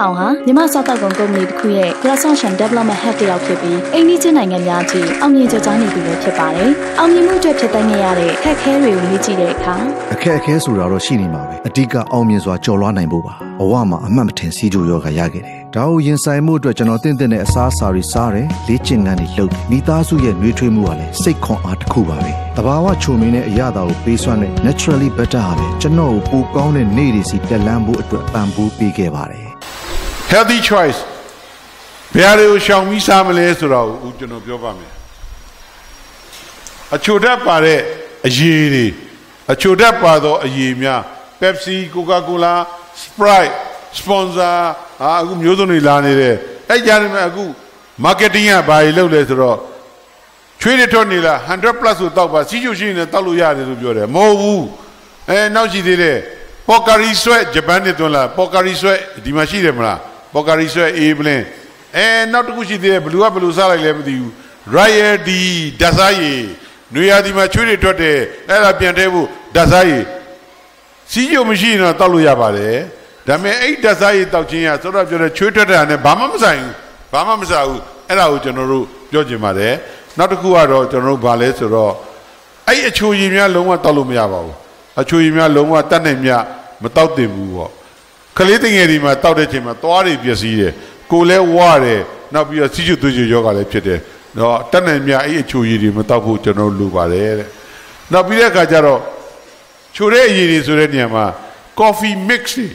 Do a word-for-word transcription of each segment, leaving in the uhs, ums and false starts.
အောင်ဟာမြမစားတောက်ကုန်ကုမ္ပဏီတစ်ခုရဲ့ Croissant Development Head တယောက်ဖြစ်ပြီးအိန္ဒိယနိုင်ငံများအထိအောင်မြင်ကြိုးစားနေသူလည်းဖြစ်ပါတယ်။အောင်မြင်မှုအတွက်ဖြစ်တိုင်းရတဲ့အခက်အခဲတွေကိုလေ့ကြည့်တဲ့အခါအခက်အခဲဆိုတာတော့ရှိနေမှာပဲအဓိကအောင်မြင်စွာကြော်လွှားနိုင်ဖို့ပါဘဝမှာအမှတ်မထင်စီးကြိုးရောဂါရခဲ့တယ်ဒါကိုရင်ဆိုင်မှုအတွက်ကျွန်တော်တင့်တဲ့နဲ့အစားအစာတွေစားတယ်လေ့ကျင့်ခန်းတွေလုပ်မိသားစုရဲ့နှွေးထွေးမှုကလည်းစိတ်ခွန်အားတစ်ခုပါပဲတဘာဝချုံမင်းတဲ့အရာတော်ကိုပေးစွမ်းတဲ့ naturally better ဟာလေကျွန်တော်ကိုပိုကောင်းတဲ့နေ့တွေစီတက်လန်းဖို့အတွက်ပံ့ပိုးပေးခဲ့ပါတယ် healthy choice ဘယ်လိုရှောင်ပြီးစားမလဲဆိုတော့ဦးကျွန်တော်ပြောပါမယ်အချိုတတ်ပါတဲ့အရည်တွေအချိုတတ်ပါသောအရည်များ Pepsi Coca-Cola Sprite sponsor ဟာအခုမျိုးစုံတွေလာနေတယ်အဲ့ကြတယ်မဲ့အခု marketing ကဘာတွေလုပ်လဲဆိုတော့ချွေးတွေထွက်နေလားone hundred plus ဆိုတောက်ပါစီးကျူရှိနေတောက်လို့ရတယ်လို့ပြောတယ်မဟုတ်ဘူးအဲနောက်ရှိသေးတယ်ပေါ်ကာရီဆွဲဂျပန်နဲ့တွန်းလာပေါ်ကာရီဆွဲဒီမှာရှိတယ်မလားပေါ်ကာရီဆွဲအေးပလင်းအဲနောက်တစ်ခုရှိသေးတယ်ဘလူးကဘလူးစားလိုက်လဲမသိဘူး Royal D ဓာတ်စားရည်နွေရာသီမှာချွေးတွေထွက်တယ်အဲ့ဒါပြန်ထဲဖို့ဓာတ်စားရည်စီးကျူမရှိရင်တော့တောက်လို့ရပါတယ်ဒါပေမဲ့အဲ့ဓာတ်စားရည်တောက်ခြင်းရဆိုတော့ပြောတယ်ချွေးထွက်တာနဲ့ဘာမှမဆိုင်ဘူးဘာမှမစားဘူးအဲ့ဒါကိုကျွန်တော်တို့ပြောချင်ပါတယ်နောက်တစ်ခုကတော့ကျွန်တော်တို့ဗာလဲဆိုတော့အဲ့အချိုရည်များလုံးဝတောက်လို့မရပါဘူးအချိုရည်များလုံးဝတတ်နိုင်မြမတောက်တင်ဘူးပေါ့ကလေးတငယ်ဒီမှာတောက်တဲ့ချိန်မှာသွားတွေပျက်စီးတယ်ကိုယ်လဲဝရတယ်နောက်ပြီးတော့စီးကျူသွေးကျူယောဂလည်းဖြစ်တယ်တော့တတ်နိုင်မြအဲ့အချိုရည်တွေမတောက်ဖို့ကျွန်တော်လိုပါတယ်တဲ့နောက်ပြီးတဲ့အခါကျတော့ချိုတဲ့အရည်တွေဆိုတဲ့နေရာမှာ coffee mix တွေ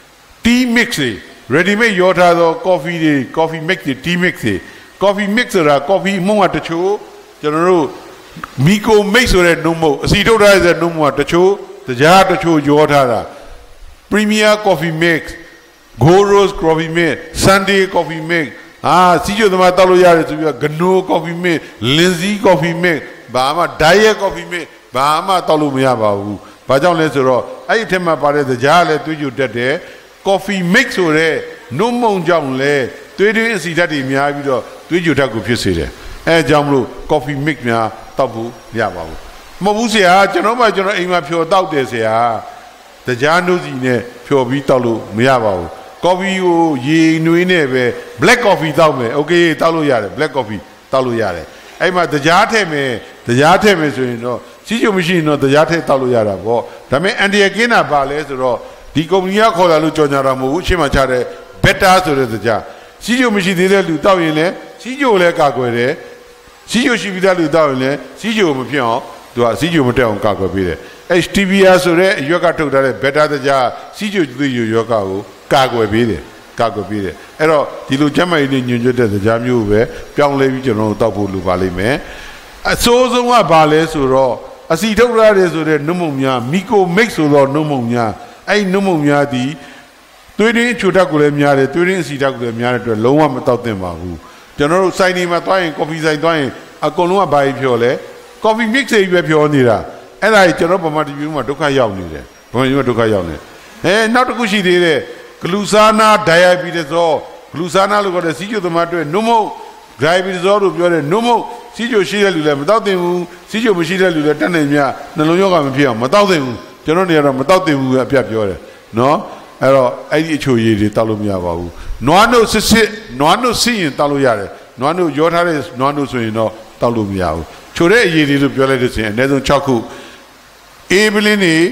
tea mix တွေ ready made ရောထားသော coffee တွေ coffee mix တွေ tea mix တွေ coffee mix ဆိုတာ coffee မှုန့်ကတချို့ကျွန်တော်တို့ micro mix ဆိုတဲ့နှုတ်မဟုတ်အစီထုတ်ထားတဲ့နှုတ်မဟုတ်တချို့တရားတချို့ရောထားတာ premier coffee mix gold rose coffee mix sunday coffee mix အာစီကျိုသမားတောက်လို့ရတယ်ဆိုပြီးတော့ gno coffee mix lindsay coffee mix ဘာမှ diet coffee mix ဘာမှတောက်လို့မရပါဘူးဘာကြောင့်လဲဆိုတော့အဲ့ဒီအထက်မှာပါတဲ့တရားလည်းတွေးကြတက်တယ် coffee mix ဆိုတဲ့နှုတ်မုံကြောင့်လည်းတွေးတွင်းအစီဓာတ်တွေများပြီးတော့တွေးကြဓာတ်ကိုဖြစ်စေတယ်အဲအကြောင်းမလို့ coffee mix များတောက်ဖို့မရပါဘူးမဟုတ်ဘူးဆရာကျွန်တော်မှကျွန်တော်အိမ်မှာဖြော်တောက်တယ်ဆရာတရားနှုတ်စီနဲ့ဖြော်ပြီးတောက်လို့မရပါဘူး coffee ကိုရေနွေးနဲ့ပဲ black coffee တောက်မယ် okay တောက်လို့ရတယ် black coffee တောက်လို့ရတယ်အဲ့မှာတရားထည့်မယ်တရားထည့်မယ်ဆိုရင်တော့စီးကျုံမရှိရင်တော့တရားထည့်တောက်လို့ရတာပေါ့ဒါပေမဲ့အန်ဒီယကင်းတာပါလဲဆိုတော့ဒီကုမ္ပဏီကခေါ်လာလို့ကြော်ညာတာမဟုတ်ဘူးအရှင်းမှချတဲ့ better ဆိုတဲ့တရားစီးကျုံမရှိသေးတဲ့လူတောက်ရင်လည်းစီးကျုံလည်းကာကွယ်တယ်စီးကျုံရှိပြီးသားလူတောက်ရင်လည်းစီးကျုံမဖြစ်အောင်သူကစီးကျုံမတက်အောင်ကာကွယ်ပေးတယ်အဲ့ T V R ဆိုတဲ့အရွက်ကထုတ်ထားတဲ့ better တရားစီးကျုံသွေးယောဂကိုကာကွယ်ပေးတယ်ကာကွယ်ပေးတယ်အဲ့တော့ဒီလိုကျမ်းမာရေးနဲ့ညွှန်ကျွတ်တဲ့တရားမျိုးပဲပြောင်းလဲပြီးကျွန်တော်တို့တောက်ဖို့လိုပါလိမ့်မယ်အစိုးဆုံးကဘာလဲဆိုတော့အစီထုတ်ရတယ်ဆိုတဲ့နှုတ်မုံများမီကိုမိတ်ဆိုတော့နှုတ်မုံများအဲ့နှုတ်မုံများဒီသွေးရင်းချိုတက်ကိုလည်းများတယ်သွေးရင်းအစီတက်ကိုလည်းများတဲ့အတွက်လုံးဝမတောက်သင့်ပါဘူးကျွန်တော်တို့စိုင်းနေမှာသွားရင်ကော်ဖီဆိုင်သွားရင်အကုန်လုံးကဘာကြီးဖြော်လဲကော်ဖီ mix တွေပဲဖြော်နေတာအဲ့ဒါကြီးကျွန်တော်ဗမာတီဗီမှာဒုက္ခရောက်နေတယ်ဗမာတီဗီမှာဒုက္ခရောက်နေအဲနောက်တစ်ခုရှိသေးတယ်ဂလူဆာနာဒိုင်ယာဘီတစ်စောဂလူဆာနာလို့ခေါ်တဲ့စီးကျိုသမားတွေနှုတ်မုံဒိုင်ယာဘီတစ်စောလို့ပြောတဲ့နှုတ်မုံစီးကျိုရှိတဲ့လူလည်းမတောက်သင့်ဘူးစီးကျိုမရှိတဲ့လူလည်းတက်နေမြနှလုံးရောဂါမဖြစ်အောင်မတောက်သင့်ဘူးကျွန်တော်နေရာတော့မတောက်သင့်ဘူးအပြတ်ပြောတယ်နော်အဲ့တော့အဲ့ဒီအချိုရည်တွေတောက်လို့မရပါဘူးနွားနှုတ်စစ်စစ်နွားနှုတ်စစ်ရင်တောက်လို့ရတယ်နွားနှုတ်ရောထားတဲ့နွားနှုတ်ဆိုရင်တော့တောက်လို့မရဘူးချိုတဲ့အရည်တွေလို့ပြောလိုက်လို့ဆိုရင်အနည်းဆုံး၆ခုအေးပလင်းတွေ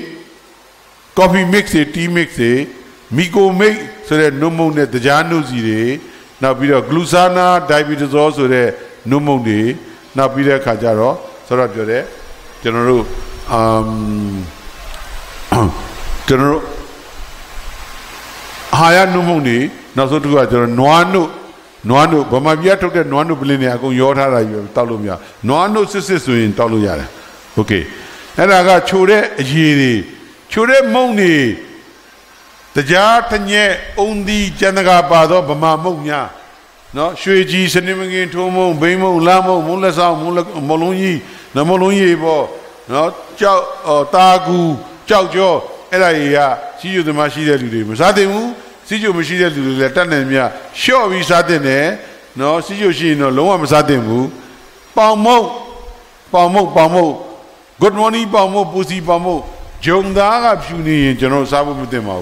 coffee mix တွေ tea mix တွေ micro mix ဆိုတဲ့နှုတ်မုံနဲ့တရားနှုတ်စီတွေနောက်ပြီးတော့ glucana diabetazole ဆိုတဲ့နှုတ်မုံတွေနောက်ပြီးတဲ့အခါကျတော့ဆိုတော့ပြောတယ်ကျွန်တော်တို့အမ်ကျွန်တော်တို့ဟာရနှုတ်မုံတွေနောက်ဆုံးတစ်ခုကကျွန်တော်နွားနှုတ်နွားနှုတ်ဗမာပြည်ထုတ်တဲ့နွားနှုတ်ပလင်းတွေအကုန်ရောထားတာယူတောက်လို့မရနွားနှုတ်စစ်စစ်ဆိုရင်တောက်လို့ရတယ်โอเคအဲ့ဒါကချိုတဲ့အရည်တွေချိုတဲ့မုံတွေတရားထညက်အုံဒီကျန်တကာပါတော့ဗမာမုံများနော်ရွှေကြီးစနေမကင်ထုံးမုံဘိန်းမုံလာမုံမုံလက်ဆောင်မုံမလုံးကြီးနမလုံးကြီးပေါ့နော်ကြောက်တာကူကြောက်ကြောအဲ့ဒါကြီးကစီးကျူသမားရှိတဲ့လူတွေမစားသင့်ဘူးစီးကျူမရှိတဲ့လူတွေလည်းတတ်နိုင်မြရှော့ပြီးစားသင့်တယ်နော်စီးကျူရှိရင်တော့လုံးဝမစားသင့်ဘူးပေါင်မုံပေါင်မုံပေါင်မုံ good morning ပေါင်မုံပူစီပေါင်မုံဂျုံသားကဖြူနေရင်ကျွန်တော်စားဖို့မသင့်ပါဘူး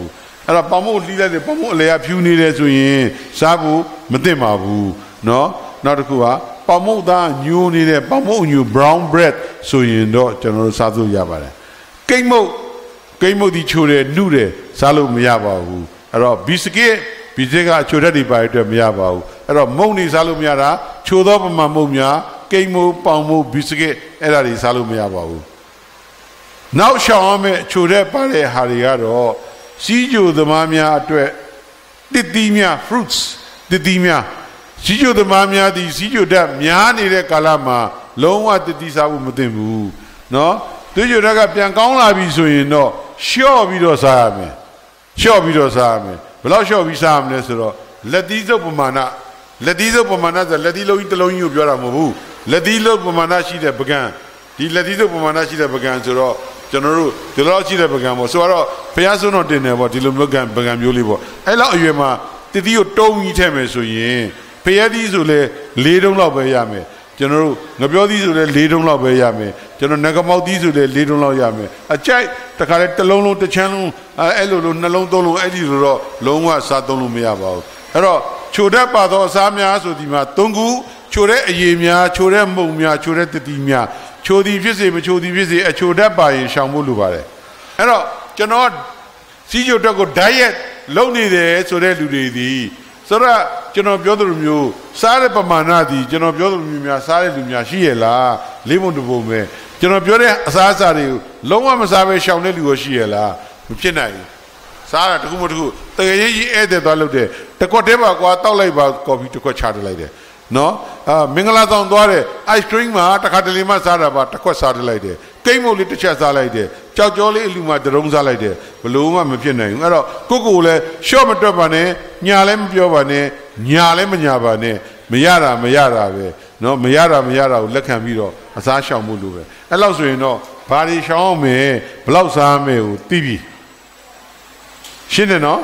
အဲ့တော့ပေါင်မုတ်လှီးလိုက်တယ်ပေါင်မုတ်အလေကဖြူနေတယ်ဆိုရင်စားဖို့မသင့်ပါဘူးနော်နောက်တစ်ခုကပေါင်မုတ်သားညိုနေတဲ့ပေါင်မုတ်ညို brown bread ဆိုရင်တော့ကျွန်တော်တို့စားလို့ရပါတယ်ကိတ်မုတ်ကိတ်မုတ်ဒီချိုတယ်နှုတယ်စားလို့မရပါဘူးအဲ့တော့ဘီစကစ်ဘီစကစ်ကချိုတတ်တွေပါအတွက်မရပါဘူးအဲ့တော့မုတ်နေစားလို့မရတာချိုသောပမာမုတ်များကိတ်မုတ်ပေါင်မုတ်ဘီစကစ်အဲ့ဒါတွေစားလို့မရပါဘူးနောက်ရှောင်ရမယ့်ချိုတဲ့ပါတဲ့ဟာတွေကတော့စီးကြိုသမားများအတွက်တစ်သီးများ fruits တစ်သီးများစီးကြိုသမားများဒီစီးကြိုတက်များနေတဲ့ကာလမှာလုံးဝတစ်သီးစားဖို့မသင့်ဘူးနော်သူကြိုတက်ကပြန်ကောင်းလာပြီဆိုရင်တော့လျှော့ပြီးတော့စားရမယ်လျှော့ပြီးတော့စားရမယ်ဘယ်လောက်လျှော့ပြီးစားရမလဲဆိုတော့လက်သီးစုပ်ပမာဏလက်သီးစုပ်ပမာဏဆိုလက်သီးလုံးကြီးတစ်လုံးကြီးကိုပြောတာမဟုတ်ဘူးလက်သီးလုံးပမာဏရှိတဲ့ပကံဒီလက်သီးစုပ်ပမာဏရှိတဲ့ပကံဆိုတော့ကျွန်တော်တို့ဒီလောက်ရှိတဲ့ပကံပေါ့ဆိုတော့ဘုရားဆုံးတော့တင်တယ်ပေါ့ဒီလိုမျိုးကံပကံမျိုးလေးပေါ့အဲ့လောက်အရွယ်မှာတတိကိုတုံးကြီးထည့်မယ်ဆိုရင်ဖျက်သီးဆိုလဲလေးတုံးလောက်ပဲရမယ်ကျွန်တော်တို့ငပြောသီးဆိုလဲလေးတုံးလောက်ပဲရမယ်ကျွန်တော်ငကမောက်သီးဆိုလဲလေးတုံးလောက်ရမယ်အကြိုက်တခါလဲတစ်လုံးလုံးတစ်ချမ်းလုံးအဲ့လိုလိုနှလုံးသုံးလုံးအဲ့ဒီလိုတော့လုံးဝစားသုံးလို့မရပါဘူးအဲ့တော့ချိုတတ်ပါသောအစားများဆိုဒီမှာသုံးခုချိုတဲ့အရေများချိုတဲ့မုံများချိုတဲ့တတိများချိုသည်ဖြစ်စေမချိုသည်ဖြစ်စေအချိုတတ်ပါရင်ရှောင်ဖို့လိုပါတယ်အဲ့တော့ကျွန်တော်စီးချိုတက်ကို diet လုပ်နေတယ်ဆိုတဲ့လူတွေဒီဆိုတော့ကျွန်တော်ပြောသလိုမျိုးစားတဲ့ပမာဏဒီကျွန်တော်ပြောသလိုမျိုးများစားတဲ့လူများရှိရလားလေးပုံတစ်ပုံပဲကျွန်တော်ပြောတဲ့အစားအစာတွေကိုလုံးဝမစားဘဲရှောင်တဲ့လူရောရှိရလားမဖြစ်နိုင်ဘူးစားတာတခုမှတခုတကယ်ကြီးဧည့်သည်သွားလို့တဲ့တကွက်တည်းပါကွာတောက်လိုက်ပါကော်ဖီတစ်ခွက်ချတလိုက်တယ်နော်အာမင်္ဂလာဆောင်သွားတယ် ice cream မှာတစ်ခါတလေမှစားတာပါတစ်ခွက်စားတလိုက်တယ်ကိတ်မုတ်လေးတစ်ချက်စားလိုက်တယ်ကြောက်ကြောလေးအလူမှတရုံးစားလိုက်တယ်ဘလို့မှမဖြစ်နိုင်ဘူးအဲ့တော့ကိုကိုလည်းရှော့မတွက်ပါနဲ့ညာလည်းမပြောပါနဲ့ညာလည်းမညာပါနဲ့မရတာမရတာပဲနော်မရတာမရတာကိုလက်ခံပြီးတော့အစားရှောင်မှုလိုပဲအဲ့လောက်ဆိုရင်တော့ဘာတွေရှောင်အောင်မယ်ဘလောက်စားမယ်ကိုသိပြီရှင်းတယ်နော်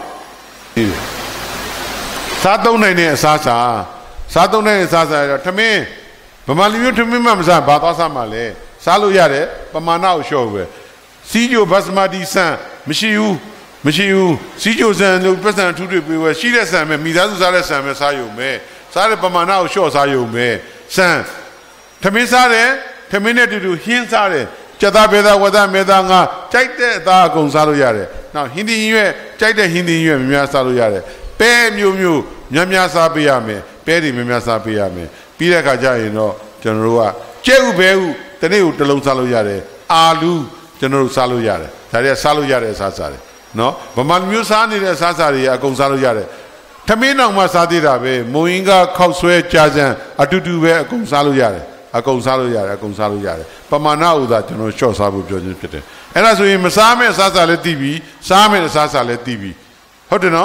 စားသုံးနိုင်တဲ့အစားစားစားသုံးတဲ့အစားစားတော့ထမင်းဗမာလူမျိုးထမင်းမှမစားဘာသွားစားမှလဲစားလို့ရတယ်ပမာဏကိုလျှော့ပဲစီးကြိုဘတ်စမာတီဆန်မရှိဘူးမရှိဘူးစီးကြိုဆန်လို့ပတ်စံထူးတွေပေးဝဲရှိတဲ့ဆန်ပဲမိသားစုစားတဲ့ဆန်ပဲစားရုံပဲစားတဲ့ပမာဏကိုလျှော့စားရုံပဲဆန်ထမင်းစားတယ်ထမင်းနဲ့တူတူဟင်းစားတယ်ကြက်သားပဲသားဝက်သားမဲသားငါကြိုက်တဲ့အသားအကုန်စားလို့ရတယ်နောက်ဟင်းသီးရွက်ကြိုက်တဲ့ဟင်းသီးရွက်များများစားလို့ရတယ်ပဲမျိုးမျိုးများများစားပေးရမယ်ပဲတွေများများစားပေးရမယ်ပြီးတဲ့အခါကျရင်တော့ကျွန်တော်တို့ကကျဲဥဘဲဥတနေ့ကိုတစ်လုံးစားလို့ရတယ်အာလူကျွန်တော်တို့စားလို့ရတယ်ဒါတွေကစားလို့ရတဲ့အစားစားတွေနော်ဗမာမျိုးစားနေတဲ့အစားစားတွေအကုန်စားလို့ရတယ်ထမင်းအောင်မှစားသေးတာပဲမုံရင်ကခောက်ဆွဲကြာစံအတူတူပဲအကုန်စားလို့ရတယ်အကုန်စားလို့ရတယ်အကုန်စားလို့ရတယ်ပမာဏဥသာကျွန်တော်ရှော့စားဖို့ပြောခြင်းဖြစ်တယ်အဲ့ဒါဆိုရင်မစားမဲ့အစားစားလည်းသိပြီစားမဲ့အစားစားလည်းသိပြီဟုတ်တယ်နော်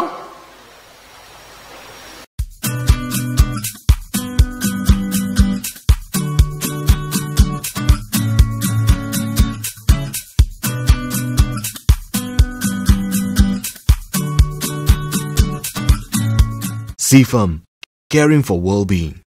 C F U M, caring for well-being.